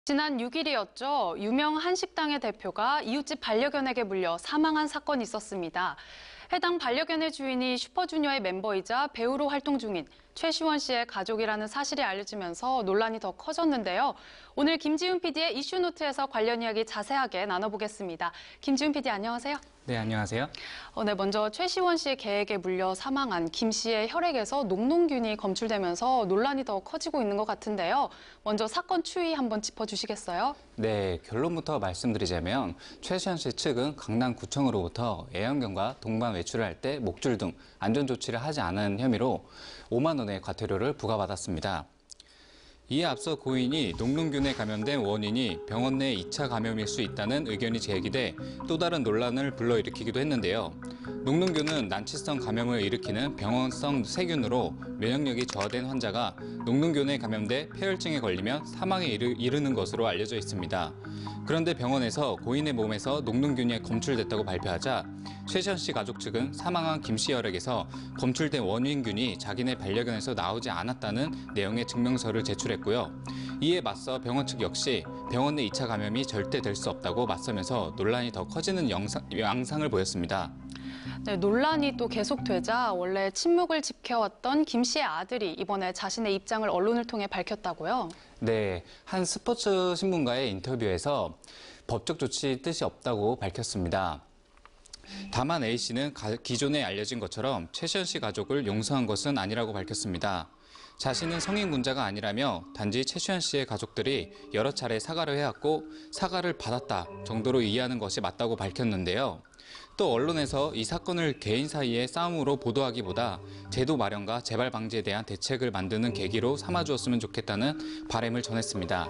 지난 6일이었죠. 유명 한식당의 대표가 이웃집 반려견에게 물려 사망한 사건이 있었습니다. 해당 반려견의 주인이 슈퍼주니어의 멤버이자 배우로 활동 중인 최시원 씨의 가족이라는 사실이 알려지면서 논란이 더 커졌는데요. 오늘 김지훈 PD의 이슈노트에서 관련 이야기 자세하게 나눠보겠습니다. 김지훈 PD 안녕하세요. 네, 안녕하세요. 네, 먼저 최시원 씨의 개에게 물려 사망한 김 씨의 혈액에서 녹농균이 검출되면서 논란이 더 커지고 있는 것 같은데요. 먼저 사건 추이 한번 짚어주시겠어요? 네, 결론부터 말씀드리자면 최시원 씨 측은 강남구청으로부터 애완견과 동반 외출을 할 때 목줄 등 안전 조치를 하지 않은 혐의로 5만 원의 과태료를 부과받았습니다. 이에 앞서 고인이 녹농균에 감염된 원인이 병원 내 2차 감염일 수 있다는 의견이 제기돼 또 다른 논란을 불러일으키기도 했는데요. 녹농균은 난치성 감염을 일으키는 병원성 세균으로 면역력이 저하된 환자가 녹농균에 감염돼 폐혈증에 걸리면 사망에 이르는 것으로 알려져 있습니다. 그런데 병원에서 고인의 몸에서 녹농균이 검출됐다고 발표하자 최시원 씨 가족 측은 사망한 김 씨 혈액에서 검출된 원인균이 자기네 반려견에서 나오지 않았다는 내용의 증명서를 제출했고요. 이에 맞서 병원 측 역시 병원 내 2차 감염이 절대 될 수 없다고 맞서면서 논란이 더 커지는 양상을 보였습니다. 네, 논란이 또 계속되자 원래 침묵을 지켜왔던 김 씨의 아들이 이번에 자신의 입장을 언론을 통해 밝혔다고요? 네, 한 스포츠 신문과의 인터뷰에서 법적 조치 뜻이 없다고 밝혔습니다. 다만 A씨는 기존에 알려진 것처럼 최시원 씨 가족을 용서한 것은 아니라고 밝혔습니다. 자신은 성인군자가 아니라며 단지 최시원 씨의 가족들이 여러 차례 사과를 해왔고 사과를 받았다 정도로 이해하는 것이 맞다고 밝혔는데요. 또 언론에서 이 사건을 개인 사이의 싸움으로 보도하기보다 제도 마련과 재발 방지에 대한 대책을 만드는 계기로 삼아주었으면 좋겠다는 바람을 전했습니다.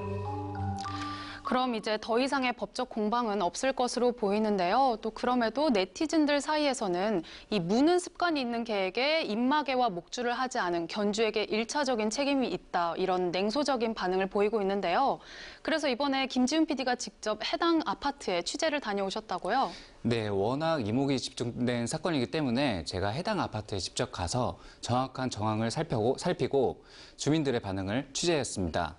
그럼 이제 더 이상의 법적 공방은 없을 것으로 보이는데요. 또 그럼에도 네티즌들 사이에서는 이 무는 습관이 있는 개에게 입마개와 목줄을 하지 않은 견주에게 1차적인 책임이 있다. 이런 냉소적인 반응을 보이고 있는데요. 그래서 이번에 김지훈 PD가 직접 해당 아파트에 취재를 다녀오셨다고요? 네, 워낙 이목이 집중된 사건이기 때문에 제가 해당 아파트에 직접 가서 정확한 정황을 살피고 주민들의 반응을 취재했습니다.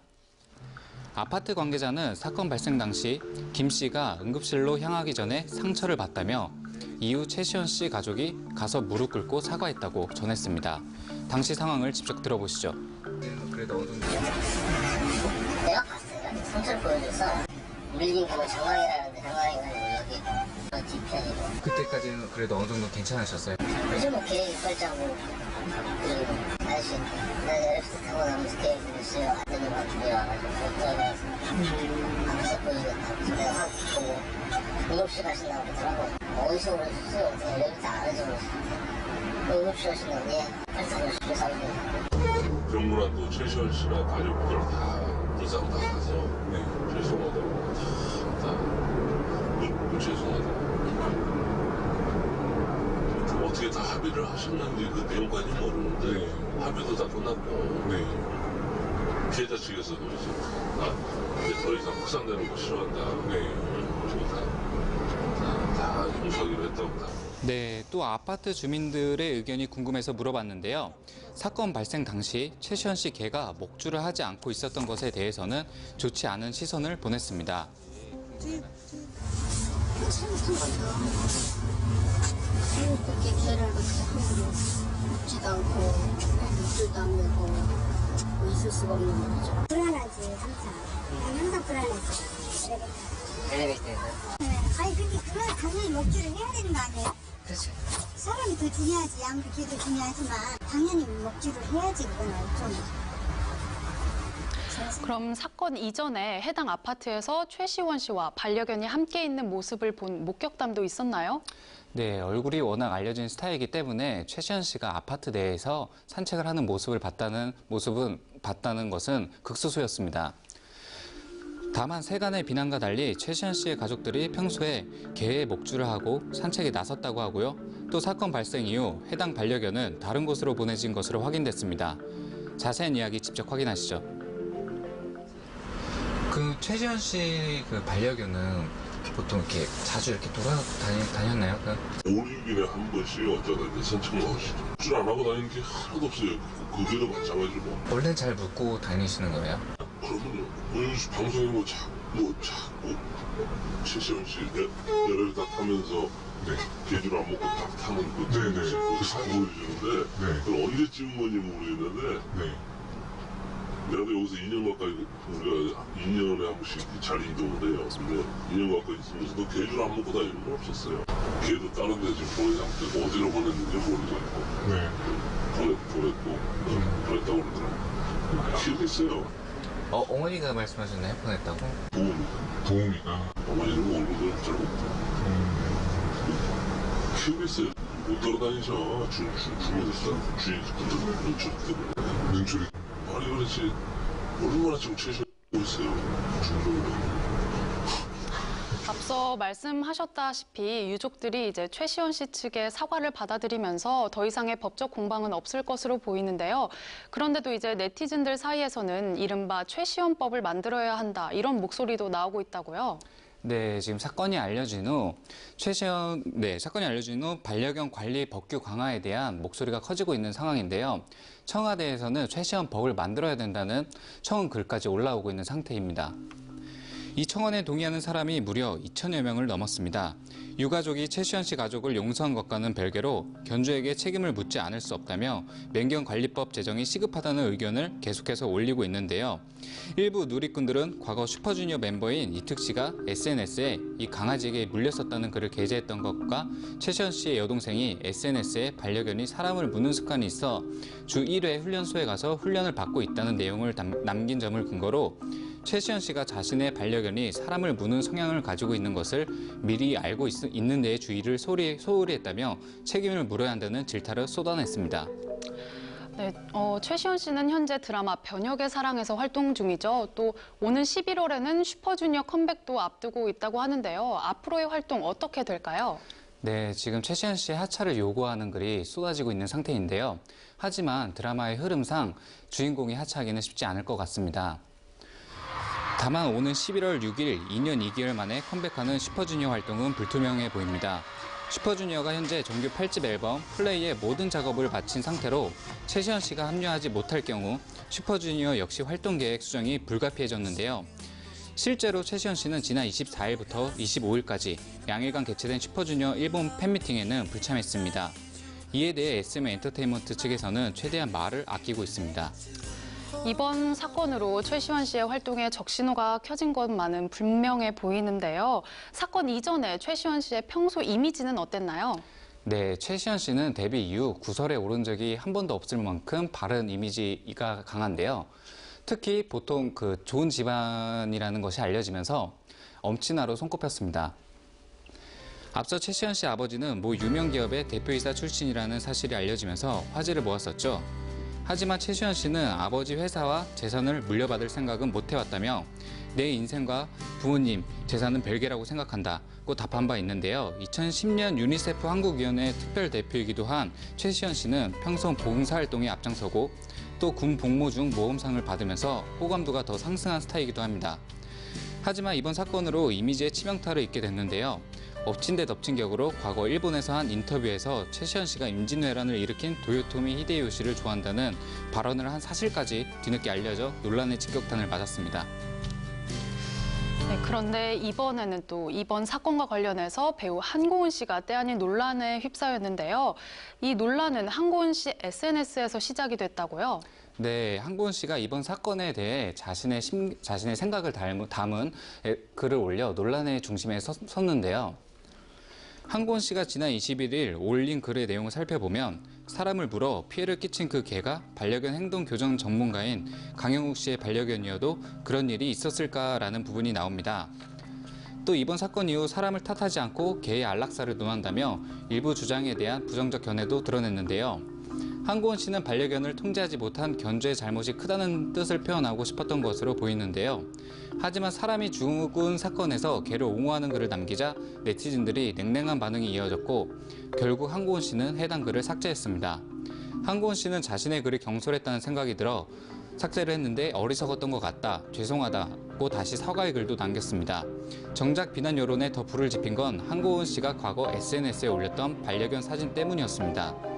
아파트 관계자는 사건 발생 당시 김 씨가 응급실로 향하기 전에 상처를 봤다며 이후 최시원 씨 가족이 가서 무릎 꿇고 사과했다고 전했습니다. 당시 상황을 직접 들어보시죠. 그래도 어느 정도 내가 봤어요. 상처를 보여줘서 밀린 거 정황이라는데 정황이 여기 뒤편이고. 그때까지는 그래도 어느 정도 괜찮으셨어요? 요즘 뭐 계획 설정하고 그리고 아저씨 내가 LFT 타고 나면서 계획 있어요. 아들이 막 집에 와가지고 들어가서 아무것도 보이겠다. 내가 하고 보고 응급실 가신다고 그러더라고. 어디서 오셨어요? 엘리베이터 안에서 오셨어요. 응급실 가신다고 예. 빨리 오십시오. 사고 병문안 또 최시원 씨나 가족들 다 불쌍 다 가서 죄송하다고 다 죄송하다고 어떻게 다 합의를 하셨는지 그 내용까지 모르는데 합의도 다 끝났고 피해자 측에서도 이제 이제 더 이상 확산되는 거 싫어한다 그리고 다 용서하기로 했다고 다. 네, 또 아파트 주민들의 의견이 궁금해서 물어봤는데요. 사건 발생 당시 최시원 씨 개가 목줄을 하지 않고 있었던 것에 대해서는 좋지 않은 시선을 보냈습니다. 그렇게 개를 그렇게 함부로 먹지도 않고 목줄도 안 매고 있을 수가 없는 거죠. 불안하지 항상. 난 항상 불안했어. 엘리베이터에서. 아니 근데 그건 당연히 목줄을 해야 되는 거 아니에요? 그렇죠. 사람이 더 중요하지 아무리 개도 중요하지만 당연히 목줄을 해야지 그거는 좀. 그럼 사건 이전에 해당 아파트에서 최시원 씨와 반려견이 함께 있는 모습을 본 목격담도 있었나요? 네, 얼굴이 워낙 알려진 스타이기 때문에 최시원 씨가 아파트 내에서 산책을 하는 모습을 봤다는 것은 극소수였습니다. 다만 세간의 비난과 달리 최시원 씨의 가족들이 평소에 개의 목줄을 하고 산책에 나섰다고 하고요. 또 사건 발생 이후 해당 반려견은 다른 곳으로 보내진 것으로 확인됐습니다. 자세한 이야기 직접 확인하시죠. 그 최시원 씨 그 반려견은 보통 이렇게 자주 이렇게 다녔나요? 5, 6일에 한 번씩 어쩌다 이제 산책 나오시죠. 줄 안 하고 다니는 게 하나도 없어요. 그 개도 마찬가지고. 원래 잘 묶고 다니시는 거예요? 그러면요. 문수 방송에 자꾸 최시원 씨 열을 다 타면서 개줄 안 먹고 딱 타는 그 사진 보여주는데 그걸 언제 찍은 건지 모르겠는데 내가 여기서 2년 가까이 우리가 2년에 한 번씩 잘 이동을 해요. 근데 2년 가까이 있으면서 너 개줄 안 먹고 다니는 건 없었어요. 개도 다른 데 지금 보낸 상태고 어디로 보냈는지 모르겠고 보냈다고 그러더라고요. 기억했어요. 어머니가 말씀하셨나요? 보냈다고? 도움이가 어머니는 얼굴을 잘 못해요. 키우겠어요? 못 돌아다니셔. 주민들 주인 눈출 때문에. 눈출이? 아니 그렇지. 얼마나 지금 최신하고 있어요. 중국으로. 앞서 말씀하셨다시피 유족들이 이제 최시원 씨 측의 사과를 받아들이면서 더 이상의 법적 공방은 없을 것으로 보이는데요. 그런데도 이제 네티즌들 사이에서는 이른바 최시원법을 만들어야 한다 이런 목소리도 나오고 있다고요. 네, 지금 사건이 알려진 후 반려견 관리 법규 강화에 대한 목소리가 커지고 있는 상황인데요. 청와대에서는 최시원 법을 만들어야 된다는 청원 글까지 올라오고 있는 상태입니다. 이 청원에 동의하는 사람이 무려 2천여 명을 넘었습니다. 유가족이 최시원 씨 가족을 용서한 것과는 별개로 견주에게 책임을 묻지 않을 수 없다며 맹견관리법 제정이 시급하다는 의견을 계속해서 올리고 있는데요. 일부 누리꾼들은 과거 슈퍼주니어 멤버인 이특 씨가 SNS에 이 강아지에게 물렸었다는 글을 게재했던 것과 최시원 씨의 여동생이 SNS에 반려견이 사람을 무는 습관이 있어 주 1회 훈련소에 가서 훈련을 받고 있다는 내용을 남긴 점을 근거로 최시원 씨가 자신의 반려견이 사람을 무는 성향을 가지고 있는 것을 미리 알고 있는 데에 주의를 소홀히 했다며 책임을 물어야 한다는 질타를 쏟아냈습니다. 네, 최시원 씨는 현재 드라마 변혁의 사랑에서 활동 중이죠. 또 오는 11월에는 슈퍼주니어 컴백도 앞두고 있다고 하는데요. 앞으로의 활동 어떻게 될까요? 네, 지금 최시원 씨의 하차를 요구하는 글이 쏟아지고 있는 상태인데요. 하지만 드라마의 흐름상 주인공이 하차하기는 쉽지 않을 것 같습니다. 다만 오는 11월 6일 2년 2개월 만에 컴백하는 슈퍼주니어 활동은 불투명해 보입니다. 슈퍼주니어가 현재 정규 8집 앨범 플레이의 모든 작업을 마친 상태로 최시원 씨가 합류하지 못할 경우 슈퍼주니어 역시 활동 계획 수정이 불가피해졌는데요. 실제로 최시원 씨는 지난 24일부터 25일까지 양일간 개최된 슈퍼주니어 일본 팬미팅에는 불참했습니다. 이에 대해 SM 엔터테인먼트 측에서는 최대한 말을 아끼고 있습니다. 이번 사건으로 최시원 씨의 활동에 적신호가 켜진 것만은 분명해 보이는데요. 사건 이전에 최시원 씨의 평소 이미지는 어땠나요? 네, 최시원 씨는 데뷔 이후 구설에 오른 적이 한 번도 없을 만큼 바른 이미지가 강한데요. 특히 보통 좋은 집안이라는 것이 알려지면서 엄친아로 손꼽혔습니다. 앞서 최시원 씨 아버지는 모 유명 기업의 대표이사 출신이라는 사실이 알려지면서 화제를 모았었죠. 하지만 최시원 씨는 아버지 회사와 재산을 물려받을 생각은 못 해왔다며 내 인생과 부모님, 재산은 별개라고 생각한다고 답한 바 있는데요. 2010년 유니세프 한국위원회 특별 대표이기도 한 최시원 씨는 평소 봉사활동에 앞장서고 또 군 복무 중 모험상을 받으면서 호감도가 더 상승한 스타일이기도 합니다. 하지만 이번 사건으로 이미지에 치명타를 입게 됐는데요. 엎친 데 덮친 격으로 과거 일본에서 한 인터뷰에서 최시원 씨가 임진왜란을 일으킨 도요토미 히데요시를 좋아한다는 발언을 한 사실까지 뒤늦게 알려져 논란의 직격탄을 맞았습니다. 네, 그런데 이번에는 또 이번 사건과 관련해서 배우 한고은 씨가 때 아닌 논란에 휩싸였는데요. 이 논란은 한고은 씨 SNS에서 시작이 됐다고요? 네, 한고은 씨가 이번 사건에 대해 자신의 생각을 담은 글을 올려 논란의 중심에 섰는데요. 한고은 씨가 지난 21일 올린 글의 내용을 살펴보면 사람을 물어 피해를 끼친 그 개가 반려견 행동 교정 전문가인 강영욱 씨의 반려견이어도 그런 일이 있었을까라는 부분이 나옵니다. 또 이번 사건 이후 사람을 탓하지 않고 개의 안락사를 논한다며 일부 주장에 대한 부정적 견해도 드러냈는데요. 한고은 씨는 반려견을 통제하지 못한 견주의 잘못이 크다는 뜻을 표현하고 싶었던 것으로 보이는데요. 하지만 사람이 죽은 사건에서 개를 옹호하는 글을 남기자 네티즌들이 냉랭한 반응이 이어졌고 결국 한고은 씨는 해당 글을 삭제했습니다. 한고은 씨는 자신의 글이 경솔했다는 생각이 들어 삭제를 했는데 어리석었던 것 같다, 죄송하다고 다시 사과의 글도 남겼습니다. 정작 비난 여론에 더 불을 지핀 건 한고은 씨가 과거 SNS에 올렸던 반려견 사진 때문이었습니다.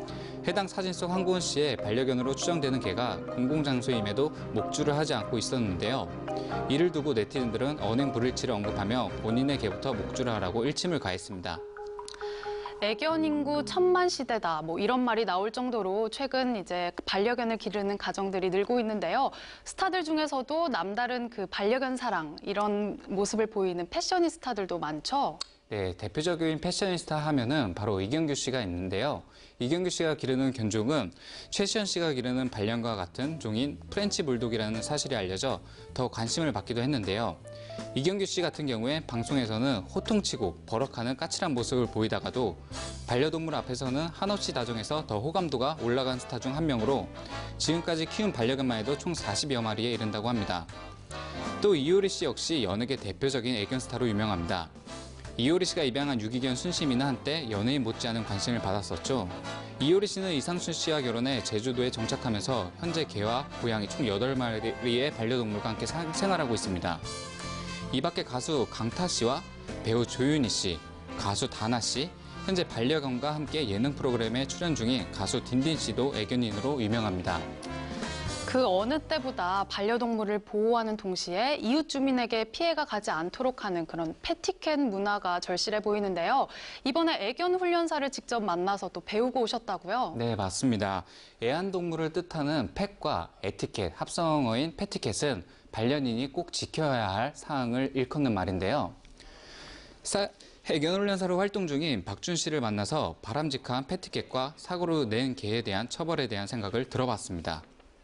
해당 사진 속 황고은 씨의 반려견으로 추정되는 개가 공공장소임에도 목줄을 하지 않고 있었는데요. 이를 두고 네티즌들은 언행 불일치를 언급하며 본인의 개부터 목줄을 하라고 일침을 가했습니다. 애견 인구 1000만 시대다, 이런 말이 나올 정도로 최근 이제 반려견을 기르는 가정들이 늘고 있는데요. 스타들 중에서도 남다른 그 반려견 사랑, 이런 모습을 보이는 패셔니스타들도 많죠. 네, 대표적인 패셔니스타 하면은 바로 이경규 씨가 있는데요. 이경규 씨가 기르는 견종은 최시현 씨가 기르는 반려견과 같은 종인 프렌치 불독이라는 사실이 알려져 더 관심을 받기도 했는데요. 이경규 씨 같은 경우에 방송에서는 호통치고 버럭하는 까칠한 모습을 보이다가도 반려동물 앞에서는 한없이 다정해서 더 호감도가 올라간 스타 중 한 명으로 지금까지 키운 반려견만 해도 총 40여 마리에 이른다고 합니다. 또 이효리 씨 역시 연예계 대표적인 애견 스타로 유명합니다. 이효리 씨가 입양한 유기견 순심이는 한때 연예인 못지않은 관심을 받았었죠. 이효리 씨는 이상순 씨와 결혼해 제주도에 정착하면서 현재 개와 고양이 총 8마리의 반려동물과 함께 생활하고 있습니다. 이 밖에 가수 강타 씨와 배우 조윤희 씨, 가수 다나 씨, 현재 반려견과 함께 예능 프로그램에 출연 중인 가수 딘딘 씨도 애견인으로 유명합니다. 그 어느 때보다 반려동물을 보호하는 동시에 이웃 주민에게 피해가 가지 않도록 하는 그런 패티캣 문화가 절실해 보이는데요. 이번에 애견 훈련사를 직접 만나서 또 배우고 오셨다고요? 네, 맞습니다. 애완동물을 뜻하는 펫과 에티켓, 합성어인 패티켓은 반려인이 꼭 지켜야 할 사항을 일컫는 말인데요. 애견 훈련사로 활동 중인 박준 씨를 만나서 바람직한 패티켓과 사고로 낸 개에 대한 처벌에 대한 생각을 들어봤습니다.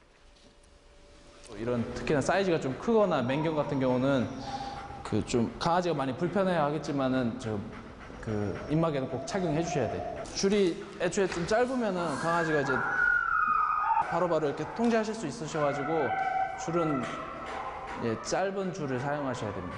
이런 특히나 사이즈가 좀 크거나 맹견 같은 경우는 그 좀 강아지가 많이 불편해하겠지만은 입마개는 꼭 착용해 주셔야 돼. 줄이 애초에 좀 짧으면은 강아지가 이제 바로바로 이렇게 통제하실 수 있으셔가지고 줄은 짧은 줄을 사용하셔야 됩니다.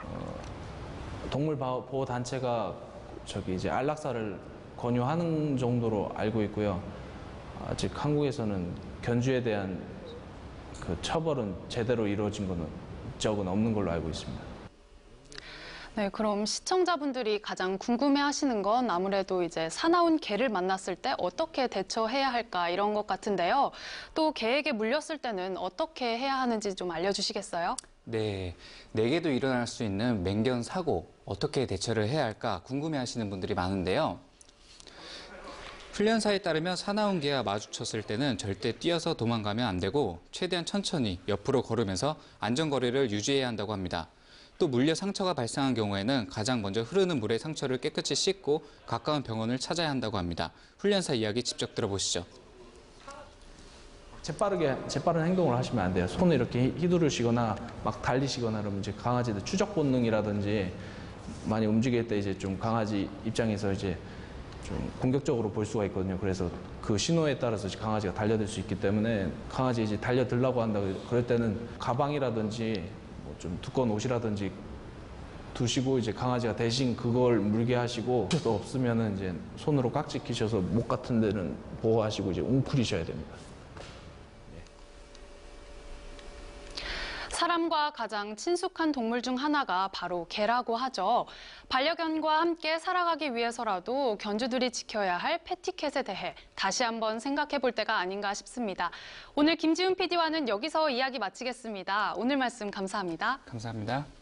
동물 보호 단체가 이제 안락사를 권유하는 정도로 알고 있고요. 아직 한국에서는 견주에 대한 그 처벌은 제대로 이루어진 적은 없는 걸로 알고 있습니다. 네, 그럼 시청자분들이 가장 궁금해하시는 건 아무래도 이제 사나운 개를 만났을 때 어떻게 대처해야 할까 이런 것 같은데요. 또 개에게 물렸을 때는 어떻게 해야 하는지 좀 알려주시겠어요? 네, 내게도 일어날 수 있는 맹견 사고, 어떻게 대처를 해야 할까 궁금해하시는 분들이 많은데요. 훈련사에 따르면 사나운 개와 마주쳤을 때는 절대 뛰어서 도망가면 안 되고 최대한 천천히 옆으로 걸으면서 안전거리를 유지해야 한다고 합니다. 또 물려 상처가 발생한 경우에는 가장 먼저 흐르는 물에 상처를 깨끗이 씻고 가까운 병원을 찾아야 한다고 합니다. 훈련사 이야기 직접 들어보시죠. 재빠른 행동을 하시면 안 돼요. 손을 이렇게 휘두르시거나 막 달리시거나 그러면 이제 강아지들 추적 본능이라든지 많이 움직일 때 이제 좀 강아지 입장에서 이제 좀 공격적으로 볼 수가 있거든요. 그래서 그 신호에 따라서 강아지가 달려들 수 있기 때문에 강아지 이제 달려들라고 한다 그럴 때는 가방이라든지 뭐 좀 두꺼운 옷이라든지 두시고 이제 강아지가 대신 그걸 물게 하시고 또 없으면은 이제 손으로 깍지 끼셔서 목 같은 데는 보호하시고 이제 웅크리셔야 됩니다. 사람과 가장 친숙한 동물 중 하나가 바로 개라고 하죠. 반려견과 함께 살아가기 위해서라도 견주들이 지켜야 할 패티켓에 대해 다시 한번 생각해 볼 때가 아닌가 싶습니다. 오늘 김지훈 PD와는 여기서 이야기 마치겠습니다. 오늘 말씀 감사합니다. 감사합니다.